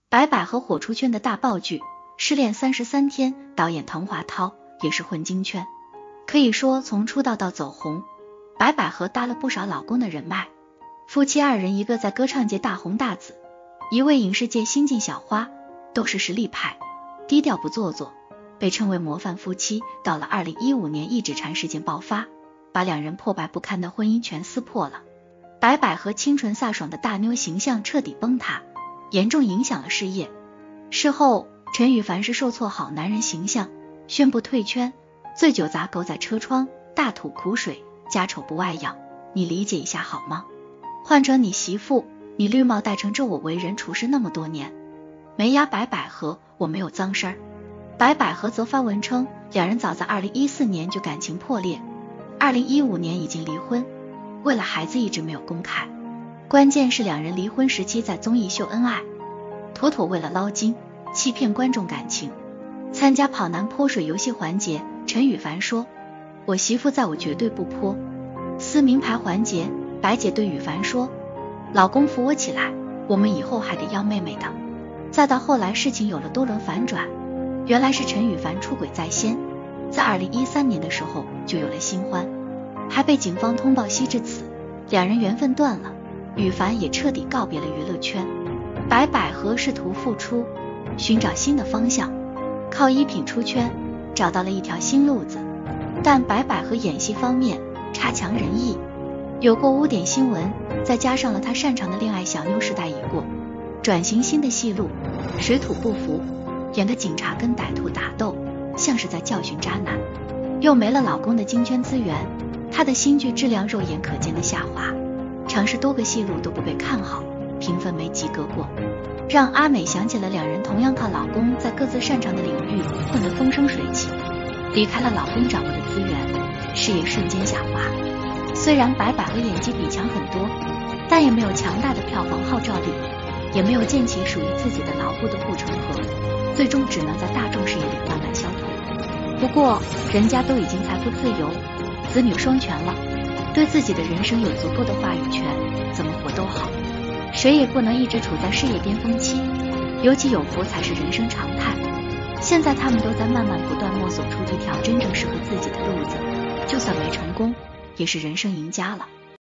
白百合火出圈的大爆剧《失恋33天》，导演滕华涛也是混金圈，可以说从出道到走红，白百合搭了不少老公的人脉。夫妻二人，一个在歌唱界大红大紫，一位影视界新晋小花，都是实力派，低调不做作，被称为模范夫妻。到了2015年，一指禅事件爆发，把两人破败不堪的婚姻全撕破了。白百合清纯飒爽的大妞形象彻底崩塌，严重影响了事业。事后，陈羽凡是受挫好男人形象，宣布退圈，醉酒砸狗仔车窗，大吐苦水，家丑不外扬，你理解一下好吗？换成你媳妇，你绿帽戴成这，我为人处事那么多年，没压白百合，我没有脏事儿。白百合则发文称，两人早在2014年就感情破裂，2015年已经离婚，为了孩子一直没有公开。关键是两人离婚时期在综艺秀恩爱，妥妥为了捞金，欺骗观众感情。参加跑男泼水游戏环节，陈羽凡说，我媳妇在我绝对不泼。撕名牌环节，白姐对羽凡说，老公扶我起来，我们以后还得要妹妹的。再到后来事情有了多轮反转，原来是陈羽凡出轨在先，在2013年的时候就有了新欢，还被警方通报惜，至此两人缘分断了，羽凡也彻底告别了娱乐圈。白百合试图复出，寻找新的方向，靠衣品出圈，找到了一条新路子。但白百合演戏方面差强人意，有过污点新闻，再加上了她擅长的恋爱小妞时代已过，转型新的戏路，水土不服，演的警察跟歹徒打斗，像是在教训渣男。又没了老公的金圈资源，她的新剧质量肉眼可见的下滑，尝试多个戏路都不被看好，评分没及格过，让阿美想起了两人同样靠老公在各自擅长的领域混得风生水起，离开了老公掌握的资源，事业瞬间下滑。虽然白百合演技比强很多，但也没有强大的票房号召力，也没有建起属于自己的牢固的护城河，最终只能在大众视野里慢慢消退。不过人家都已经财富自由，子女双全了，对自己的人生有足够的话语权，怎么活都好。谁也不能一直处在事业巅峰期，有起有伏才是人生常态。现在他们都在慢慢不断摸索出一条真正适合自己的路子，就算没成功，也是人生赢家了。